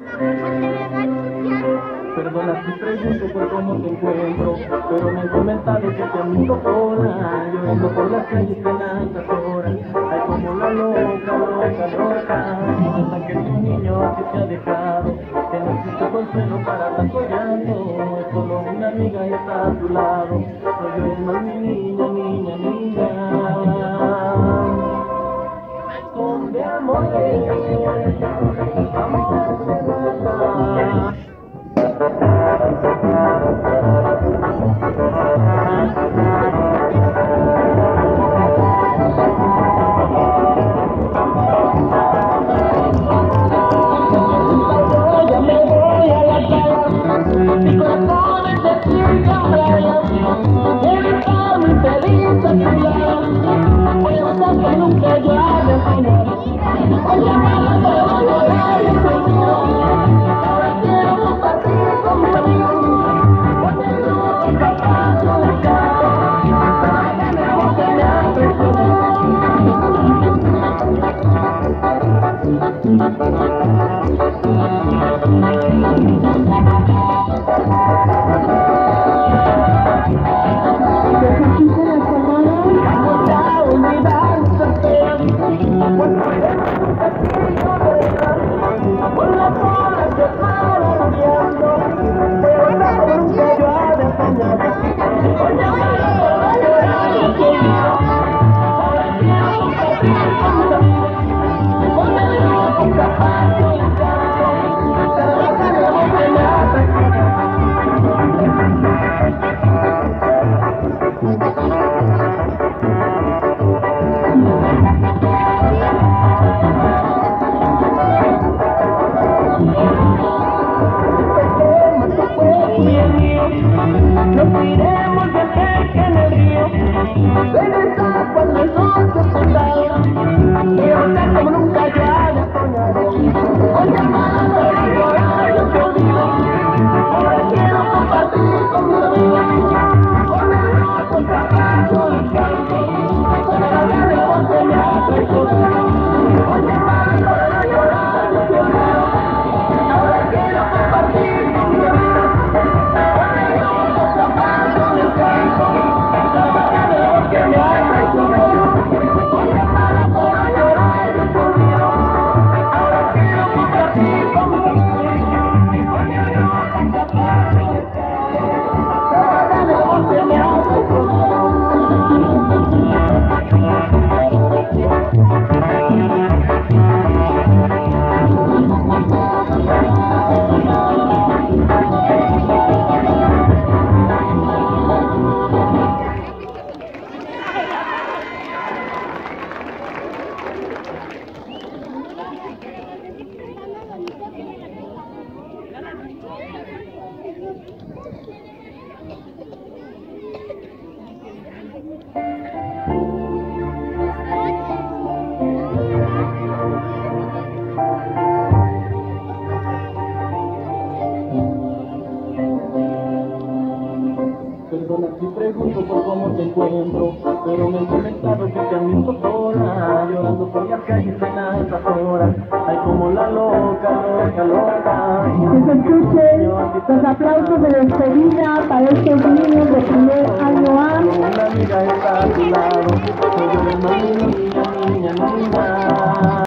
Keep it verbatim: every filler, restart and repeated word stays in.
Perdona si pregunto por cómo te encuentro, pero me han comentado que te han visto sola, llorando por las calles en altas horas. Ay, como la loca, loca, loca, hasta que tu niño que te ha dejado, que no existe consuelo para tanto llanto, es solo una amiga está a tu lado. No llores más, mi niña, niña, niña. Donde amor es, amor se mata. Nos iremos de pesca en el río, regresar cuando el sol se oculta, y ahorita como nunca ya le soñado. Hoy llamando a llorar yo te digo, ahora quiero compartir con mis amigos, con el rojo zapato del campo, con la verde que me ha traicionado. Hoy llamando a llorar yo te digo, ahora quiero compartir con mis amigos. Perdona si pregunto por cómo te encuentro, pero me han comentado que te han visto sola, llorando por las calles en altas horas. Ay, como la loca, loca, loca. Que se escuchen los aplausos de despedida para estos niños de primer año A. Una amiga está a tu lado, no llores más, niña, niña, niña.